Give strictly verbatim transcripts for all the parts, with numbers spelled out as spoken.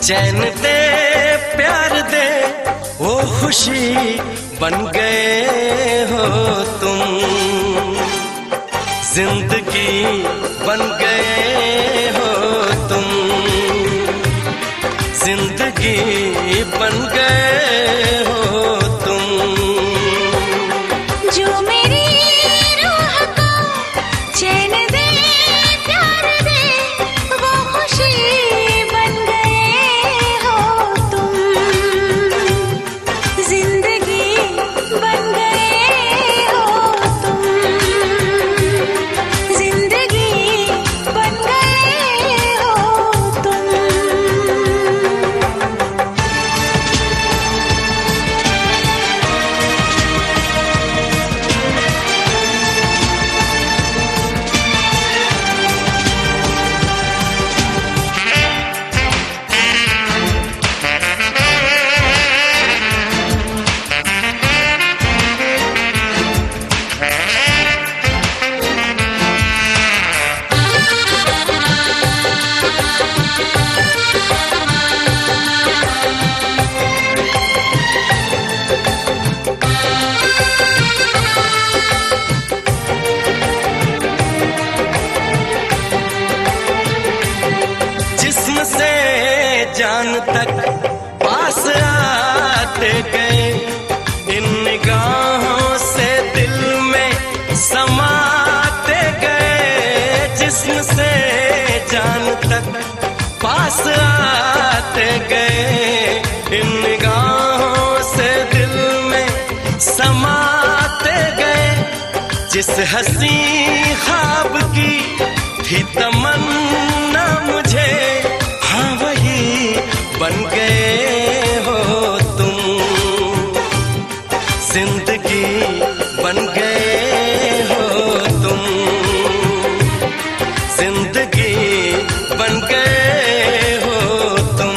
चैन दे प्यार दे वो खुशी बन गए हो तुम, जिंदगी बन गए हो तुम, जिंदगी बन गए हो तुम। जो मेरी रूह को चैन दे प्यार दे वो खुशी बन गए हो तुम, जिंदगी बन गए हो तुम, जिंदगी बन गए हो तुम। जान तक पास आते गए, इन निगाहों से दिल में समाते गए, जिस्म से जान तक पास आते गए, इन निगाहों से दिल में समाते गए। जिस हंसी ख्वाब की थी तमन्ना मुझे, हाँ वही बन गए हो तुम, जिंदगी बन गए हो तुम, जिंदगी बन गए हो तुम।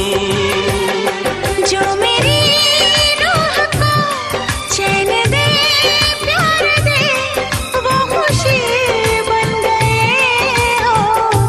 जो मेरी रूह को चैन दे प्यार दे वो खुशी बन गए हो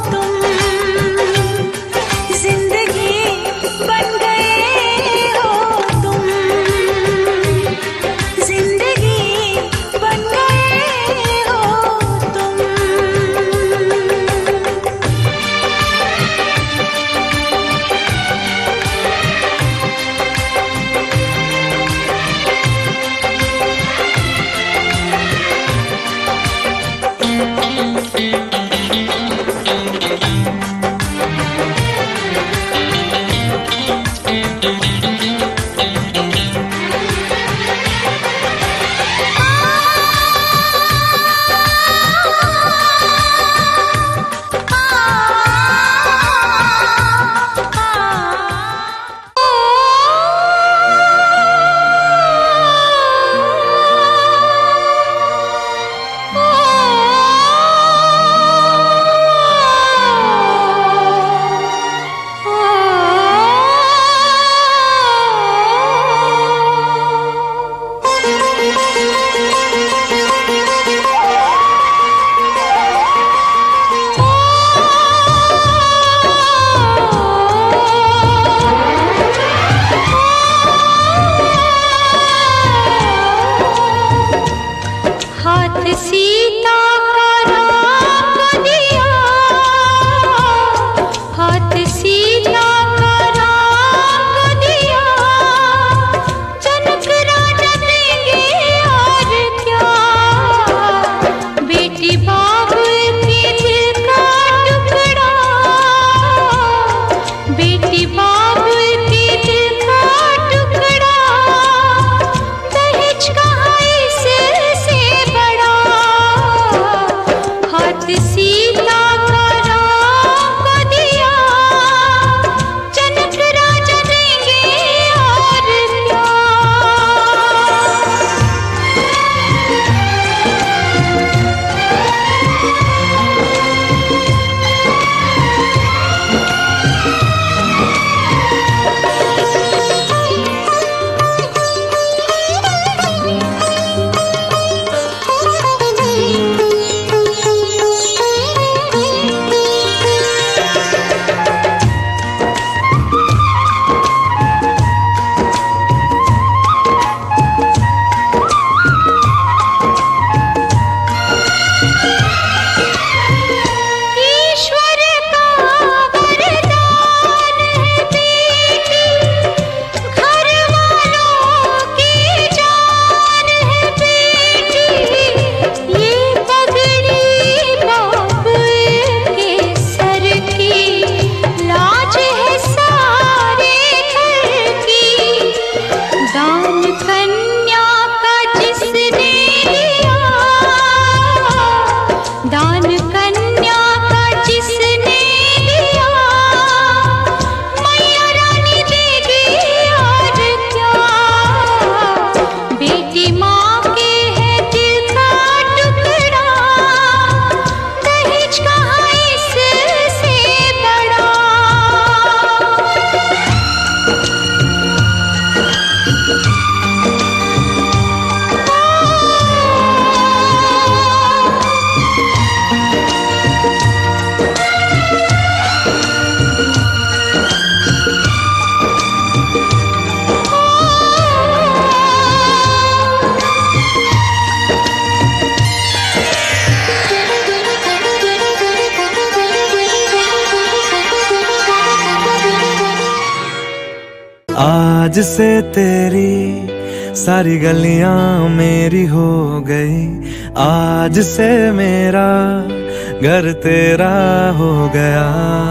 आज से तेरी सारी गलियां मेरी हो गई, आज से मेरा घर तेरा हो गया।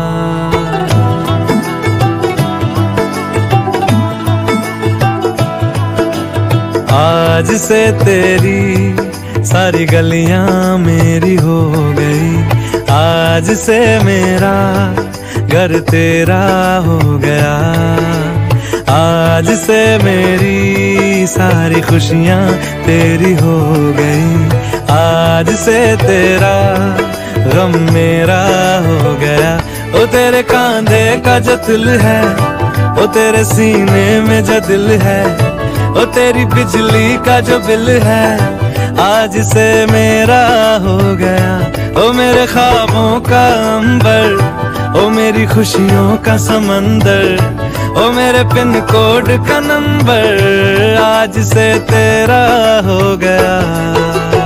आज से तेरी सारी गलियां मेरी हो गई, आज से मेरा घर तेरा हो गया। आज से मेरी सारी खुशियां तेरी हो गई, आज से तेरा गम मेरा हो गया। ओ तेरे कांधे का जो दिल है, ओ तेरे सीने में जो दिल है, ओ तेरी बिजली का जो बिल है, आज से मेरा हो गया। ओ मेरे ख्वाबों का अंबर, ओ मेरी खुशियों का समंदर, ओ मेरे पिन कोड का नंबर, आज से तेरा हो गया।